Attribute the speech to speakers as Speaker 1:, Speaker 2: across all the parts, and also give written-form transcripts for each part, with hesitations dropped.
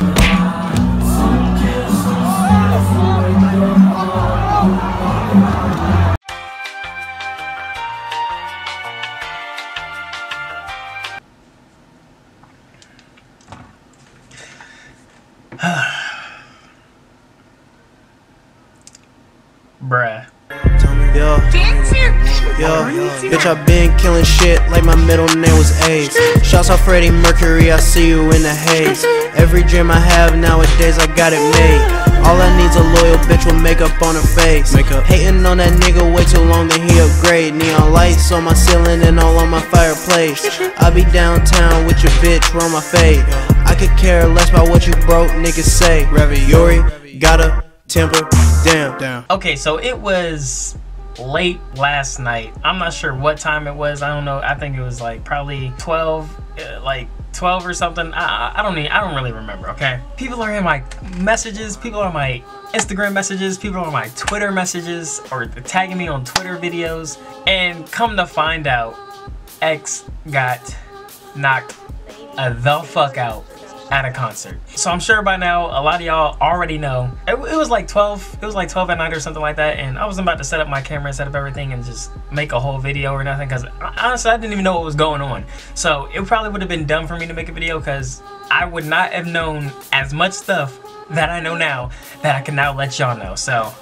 Speaker 1: Bruh.
Speaker 2: Yo, bitch, I been killing shit like my middle name was Ace. Shouts out Freddie Mercury, I see you in the haze. Every dream I have nowadays, I got it made. All I need's a loyal bitch with makeup on her face. Hating on that nigga way too long, then he upgrade. Neon lights on my ceiling and all on my fireplace. I be downtown with your bitch, roll my fade. I could care less about what you broke niggas say. Ravioli, gotta temper down.
Speaker 1: Okay, so it was late last night. I'm not sure what time it was. I don't know. I think it was like probably 12 or something. I don't really remember. Okay, people are in my messages, people are in my Instagram messages, people are in my Twitter messages, or tagging me on Twitter videos, and come to find out, X got knocked the fuck out at a concert. So I'm sure by now a lot of y'all already know. It was like 12. It was like 12 at night or something like that, and I was about to set up my camera and set up everything and just make a whole video or nothing, because honestly I didn't even know what was going on. So it probably would have been dumb for me to make a video, because I would not have known as much stuff that I know now that I can now let y'all know. So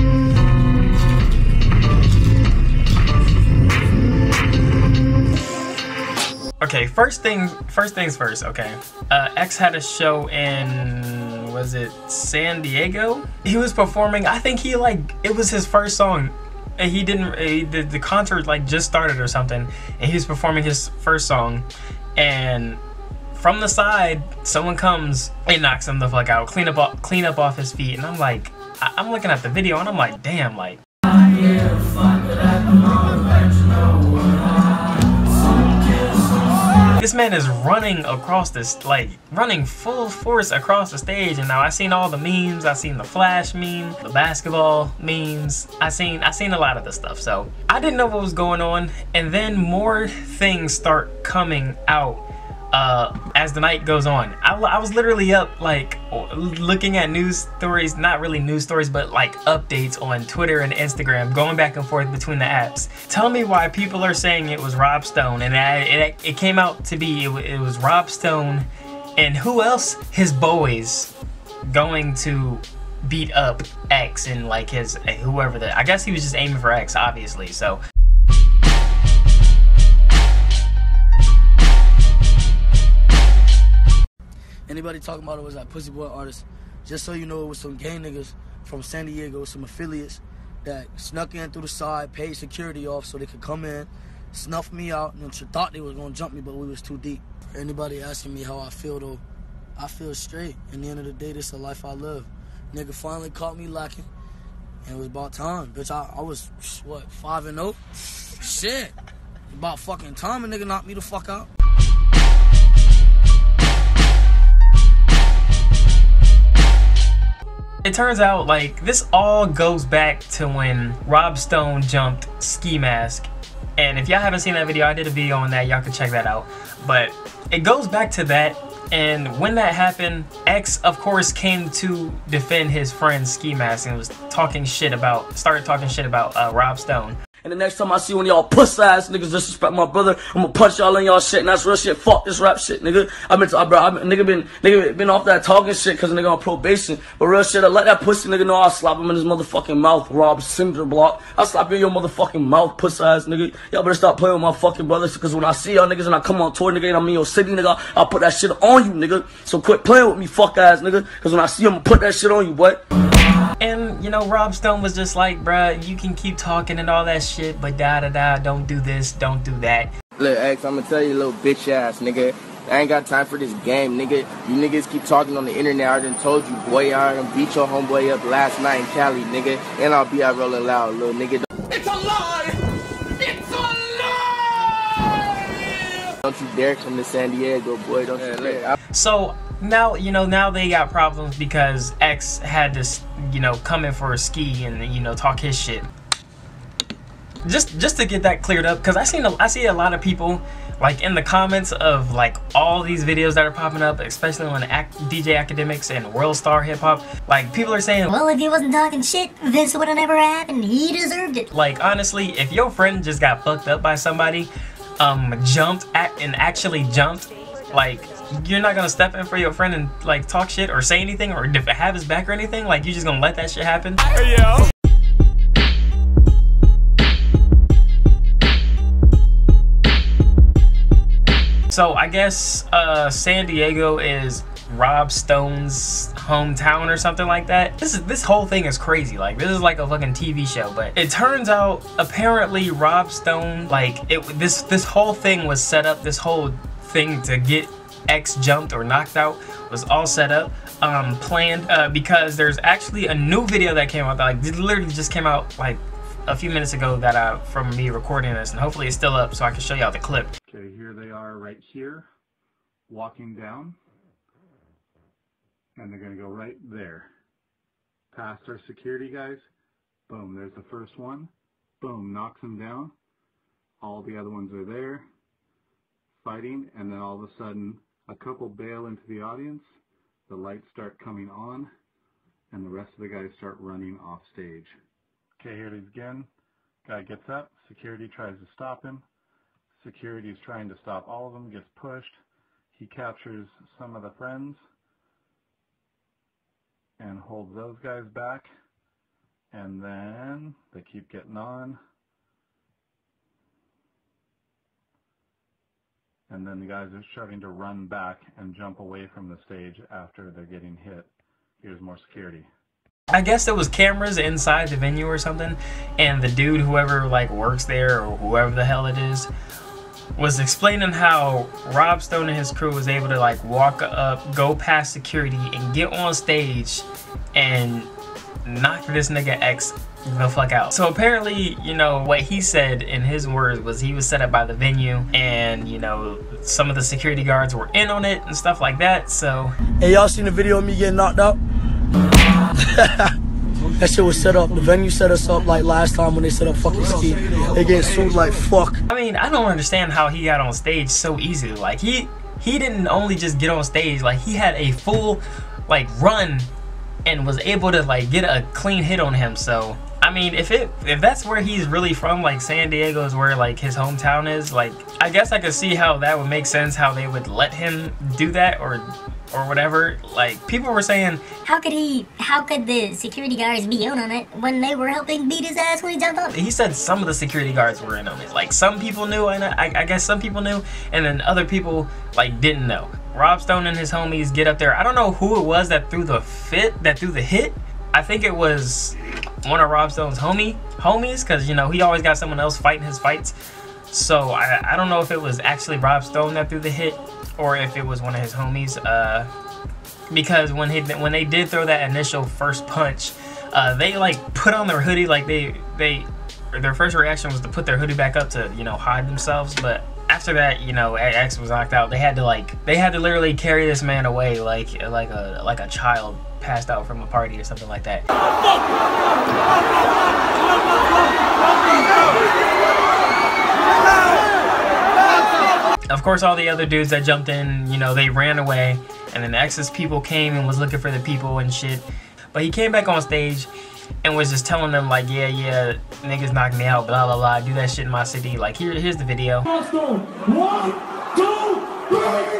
Speaker 1: okay, first things first, okay. X had a show in, was it San Diego? He was performing, I think it was his first song. And he didn't, the concert like just started or something, and he was performing his first song, and from the side, someone comes and knocks him the fuck out, clean up off his feet, and I'm like, I'm looking at the video and I'm like, damn, like, this man is running across this, like, running full force across the stage. And now I seen all the memes. I seen the Flash meme, the basketball memes. I seen a lot of the stuff. So I didn't know what was going on. And then more things start coming out as the night goes on. I was literally up, like, looking at news stories, not really news stories, but like updates on Twitter and Instagram, going back and forth between the apps. Tell me why people are saying it was Rob Stone, and it came out to be it was Rob Stone and who else? His boys going to beat up X and like his whoever I guess he was just aiming for X, obviously. So
Speaker 3: anybody talking about it was that Pussy Boy artist. Just so you know, it was some gang niggas from San Diego, some affiliates that snuck in through the side, paid security off so they could come in, snuff me out, and thought they was gonna jump me, but we was too deep. For anybody asking me how I feel though, I feel straight. In the end of the day, this is the life I live. Nigga finally caught me lacking, and it was about time. Bitch, I was, what, 5-0? Shit. About fucking time a nigga knocked me the fuck out.
Speaker 1: it turns out, like, this all goes back to when Rob Stone jumped Ski Mask. And if y'all haven't seen that video, I did a video on that, y'all can check that out. But it goes back to that, and when that happened, X, of course, came to defend his friend Ski Mask and was talking shit about, started talking shit about Rob Stone.
Speaker 3: And the next time I see one of y'all puss ass niggas disrespect my brother, I'm gonna punch y'all in y'all shit, and that's real shit. Fuck this rap shit, nigga. Nigga been off that talking shit cause nigga on probation. But real shit, I let that pussy nigga know I'll slap him in his motherfucking mouth, Rob Cinderblock. I'll slap you in your motherfucking mouth, puss ass nigga. Y'all better stop playing with my fucking brothers, cause when I see y'all niggas and I come on tour, nigga, and I'm in your city, nigga, I'll put that shit on you, nigga. So quit playing with me, fuck ass nigga, cause when I see him, I'll put that shit on you, boy.
Speaker 1: And, you know, Rob Stone was just like, bruh, you can keep talking and all that shit, but da-da-da, don't do this, don't do that.
Speaker 4: Look, X, I'm gonna tell you, little bitch ass, nigga. I ain't got time for this game, nigga. You niggas keep talking on the internet. I done told you, boy, I done beat your homeboy up last night in Cali, nigga. And I'll be out rolling loud, little nigga.
Speaker 5: It's a lie! It's a lie!
Speaker 4: Don't you dare come to San Diego, boy. Don't you dare.
Speaker 1: So now, you know, now they got problems because X had to, you know, come in for a ski and, you know, talk his shit. Just to get that cleared up, because I see a lot of people Like in the comments of like all these videos that are popping up, especially on DJ Academics and World Star Hip Hop, like people are saying,
Speaker 6: well, if he wasn't talking shit, this would have never happened. He deserved it.
Speaker 1: Like honestly, if your friend just got fucked up by somebody, actually jumped, like you're not gonna step in for your friend and like talk shit or say anything or have his back or anything. Like you're just gonna let that shit happen.
Speaker 5: Hey, yo.
Speaker 1: So I guess San Diego is Rob Stone's hometown or something like that. This whole thing is crazy. Like this is like a fucking TV show. But it turns out apparently Rob Stone, like this whole thing was set up. This whole thing to get X jumped or knocked out was all set up, planned, because there's actually a new video that came out that like literally just came out like a few minutes ago that from me recording this, and hopefully it's still up so I can show y'all the clip.
Speaker 7: Okay, here they are right here, walking down, and they're gonna go right there. Past our security guys, boom, there's the first one, boom, knocks him down. All the other ones are there, fighting, and then all of a sudden, a couple bail into the audience, the lights start coming on, and the rest of the guys start running off stage. Okay, here it is again. Guy gets up, security tries to stop him. Security is trying to stop all of them, gets pushed. He captures some of the friends and holds those guys back. And then they keep getting on. And then the guys are starting to run back and jump away from the stage after they're getting hit. Here's more security.
Speaker 1: I guess there was cameras inside the venue or something, and the dude, whoever like works there or whoever the hell it is, was explaining how Rob Stone and his crew was able to like walk up, go past security, and get on stage and knock this nigga X the fuck out. So apparently, you know, what he said in his words was he was set up by the venue, and you know, some of the security guards were in on it and stuff like that. So
Speaker 3: hey, y'all seen the video of me getting knocked out? That shit was set up. The venue set us up like last time when they set up fucking Ski. They get sued like fuck.
Speaker 1: I mean, I don't understand how he got on stage so easily. Like he didn't only just get on stage, like he had a full like run and was able to like get a clean hit on him. So I mean, if that's where he's really from, like San Diego is where like his hometown is, like I guess I could see how that would make sense, how they would let him do that or whatever. Like people were saying, how could the security guards be in on it when they were helping beat his ass when he jumped up? He said some of the security guards were in on it. Like some people knew, and I guess some people knew, and then other people like didn't know. Rob Stone and his homies get up there. I don't know who it was that threw the hit. I think it was one of Rob Stone's homies, because you know he always got someone else fighting his fights. So I don't know if it was actually Rob Stone that threw the hit or if it was one of his homies. Because when they did throw that initial first punch, they like put on their hoodie, like their first reaction was to put their hoodie back up to, you know, hide themselves. But after that, you know, X was knocked out. They had to literally carry this man away like a child passed out from a party or something like that. Of course, all the other dudes that jumped in, you know, they ran away, and then X's people came and was looking for the people and shit. But he came back on stage and was just telling them like, yeah, niggas knocked me out, blah blah blah, do that shit in my city. Like here's the video.
Speaker 8: 1, 2, 3.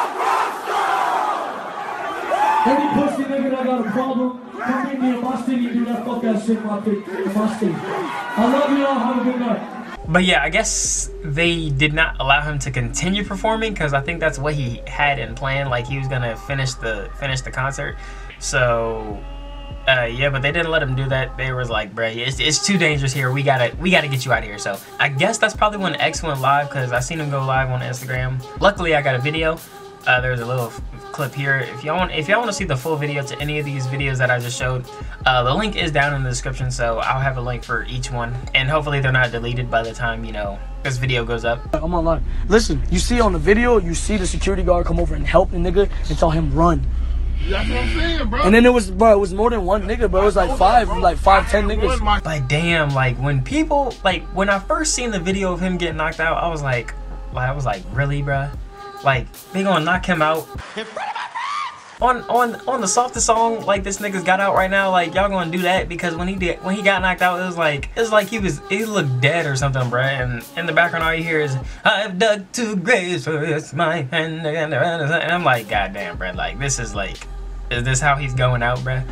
Speaker 8: Any pussy nigga that got a problem, come meet me in my city, do that fuck ass shit in my city. I love y'all, have a good night.
Speaker 1: But yeah, I guess they did not allow him to continue performing because I think that's what he had in plan. Like he was gonna finish the concert. So yeah, but they didn't let him do that. They was like, bruh, it's too dangerous here. We gotta get you out of here. So I guess that's probably when X went live, because I seen him go live on Instagram. Luckily, I got a video. There's a little clip here. If y'all want to see the full video to any of these videos that I just showed, the link is down in the description, so I'll have a link for each one, and hopefully they're not deleted by the time, you know, this video goes up.
Speaker 3: I'm online. Listen, you see on the video, you see the security guard come over and help the nigga and tell him run.
Speaker 9: That's what I'm saying, bro.
Speaker 3: And then it was more than one nigga, bro. It was like 10 niggas.
Speaker 1: Like damn, like when I first seen the video of him getting knocked out, I was like, I was like, really, bruh? Like, they gonna knock him out on the softest song like this nigga's got out right now? Like, y'all gonna do that? Because when he got knocked out, it was like he looked dead or something, bruh. And in the background, all you hear is, "I've dug 2 graves for this my hand," and I'm like, goddamn, bruh. Like, this is like, is this how he's going out, bruh?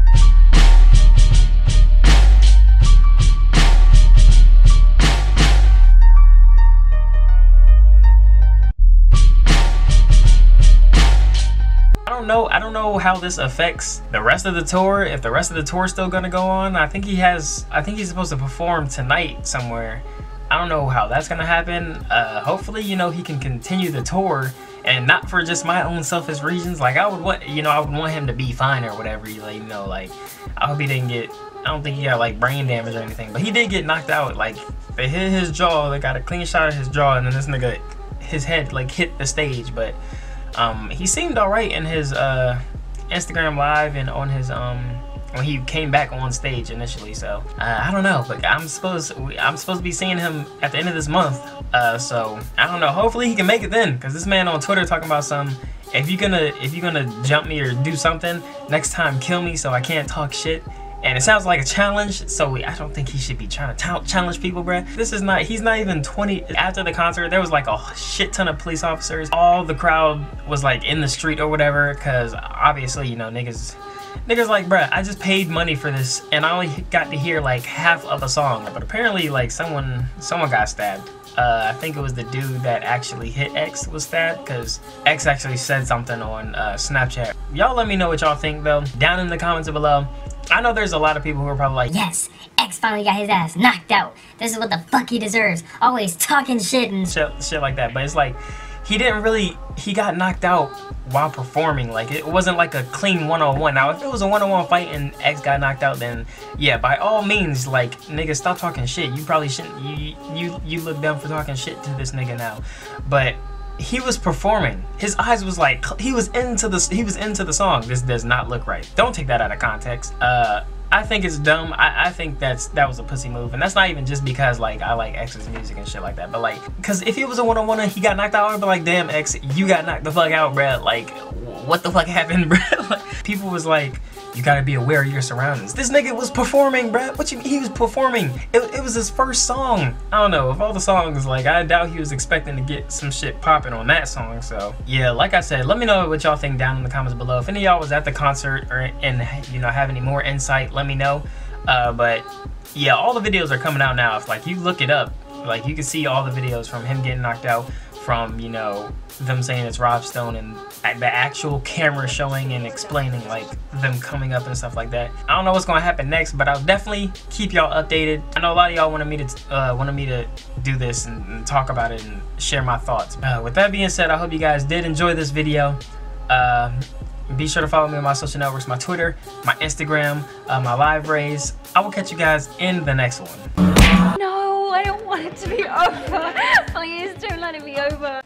Speaker 1: I don't know how this affects the rest of the tour. If the rest of the tour is still gonna go on, I think he's supposed to perform tonight somewhere. I don't know how that's gonna happen. Hopefully, you know, he can continue the tour, and not for just my own selfish reasons. Like, I would want him to be fine or whatever. Like, you know, like, I hope he didn't get, I don't think he got like brain damage or anything, but he did get knocked out. Like, they hit his jaw, they got a clean shot of his jaw, and then this nigga, his head like hit the stage. But he seemed all right in his Instagram live and on his when he came back on stage initially. So I don't know, but I'm supposed to be seeing him at the end of this month. So I don't know. Hopefully he can make it then, because this man on Twitter talking about some, if you're gonna jump me or do something, next time kill me so I can't talk shit. And it sounds like a challenge, so I don't think he should be trying to challenge people, bruh. He's not even 20. After the concert, there was like a shit ton of police officers. All the crowd was like in the street or whatever, because obviously, you know, niggas like, bruh, I just paid money for this, and I only got to hear like half of a song. But apparently, like, someone got stabbed. I think it was the dude that actually hit X was stabbed, because X actually said something on Snapchat. Y'all let me know what y'all think, though, down in the comments below. I know there's a lot of people who are probably like,
Speaker 6: yes, X finally got his ass knocked out. This is what the fuck he deserves. Always talking shit and
Speaker 1: shit like that. But it's like, he got knocked out while performing. Like, it wasn't like a clean one-on-one. Now, if it was a one-on-one fight and X got knocked out, then yeah, by all means, like, nigga, stop talking shit. You probably shouldn't. You look dumb for talking shit to this nigga now. But he was performing. His eyes was like, he was into the song. This does not look right. Don't take that out of context. I think it's dumb. I think that was a pussy move, and that's not even just because like I like X's music and shit like that, but like, because if it was a one-on-one and he got knocked out, I'd be like, damn, X, you got knocked the fuck out, bruh. Like, what the fuck happened, bruh? Like, people was like, you gotta be aware of your surroundings. This nigga was performing, bruh. What you mean he was performing? It was his first song. I don't know, of all the songs, like, I doubt he was expecting to get some shit popping on that song. So yeah, like I said, let me know what y'all think down in the comments below. If any of y'all was at the concert and you know, have any more insight, let me know. But yeah, all the videos are coming out now. If like you look it up, like, you can see all the videos from him getting knocked out, from, you know, them saying it's Rob Stone, and the actual camera showing and explaining like them coming up and stuff like that. I don't know what's gonna happen next, but I'll definitely keep y'all updated. I know a lot of y'all wanted me to do this and talk about it and share my thoughts. With that being said, I hope you guys did enjoy this video. Be sure to follow me on my social networks, my Twitter, my Instagram, my live rays. I will catch you guys in the next one.
Speaker 10: No, I don't want it to be over. Please don't let it be over.